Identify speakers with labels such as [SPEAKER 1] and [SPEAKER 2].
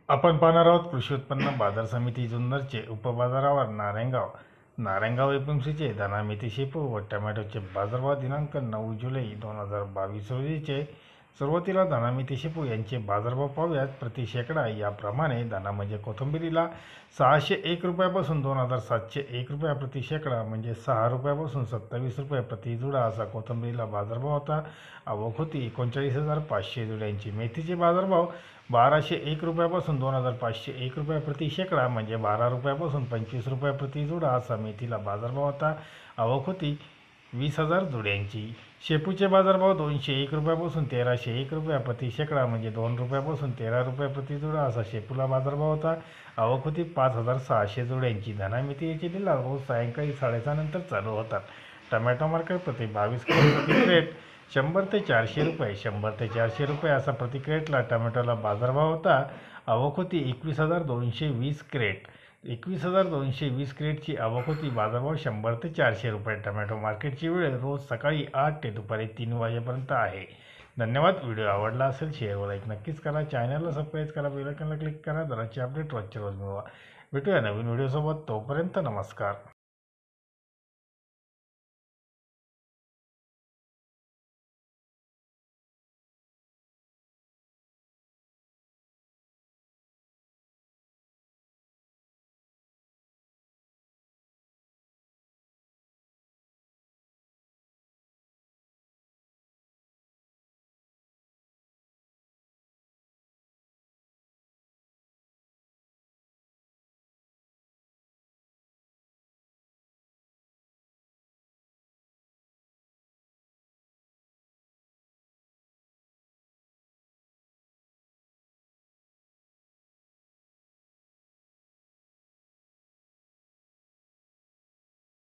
[SPEAKER 1] आपण पाहणार आहोत कृषी उत्पन्न बाजार समिती जुन्नरचे उपबाजारावर नारायणगाव एपीएमसीचे दाणा मेथी शेपू व टोमॅटोचे बाजारभाव दिनांक 9 जुलै 2022 रोजीचे सुरुवातीला दाणा मेथी शेपू यांचे बाजारभाव पाहूयात. प्रति शेकडा याप्रमाणे दाणा म्हणजे कोथिंबीरीला 601 रुपयापासून 2701 रुपया प्रति शेकडा म्हणजे 6 रुपयापासून 27 रुपये प्रति जुडा असा कोथिंबीरीला बाजारभाव होता. आवक होती 39,500 जुड्यांची. मेथीचे बाजारभाव 1201 रुपयापासून 2501 रुपये प्रति शेकडा म्हणजे 12 रुपयापासून 25 रुपये प्रति जुडा असा मेथीला बाजारभाव होता. आवक होती 20,000 जुड्यांची. शेपूचे बाजारभाव 201 रुपयापासून 1301 रुपया प्रति शेकडा म्हणजे 2 रुपयापासून 13 रुपये प्रति जुडा असा शेपूला बाजारभाव होता. आवक होती 5,600 जुड्यांची. दाणा मेथी याचे लिलाव रोज सायंकाळी 6:30 नंतर चालू होतात. टोमॅटो मार्केट प्रति 22 किलो प्रति क्रेट 100 ते 400 रुपये 100 ते 400 रुपये असा प्रति क्रेटला टोमॅटोला बाजारभाव होता. आवक होती 21,220 क्रेट 21,220 क्रेटची आवक होती. बाजारभाव 100 ते 400 रुपये. टोमॅटो मार्केटची वेळ रोज सकाळी 8 ते दुपारी 3 वाजेपर्यंत आहे. धन्यवाद. व्हिडिओ आवडला असेल शेअर व लाईक नक्कीच करा. चॅनलला सबस्क्राईब करा. बेल आयकॉनला क्लिक करा. दररोजचे अपडेट रोजच्या रोज मिळवा. भेटूया नवीन व्हिडिओसोबत. तोपर्यंत नमस्कार.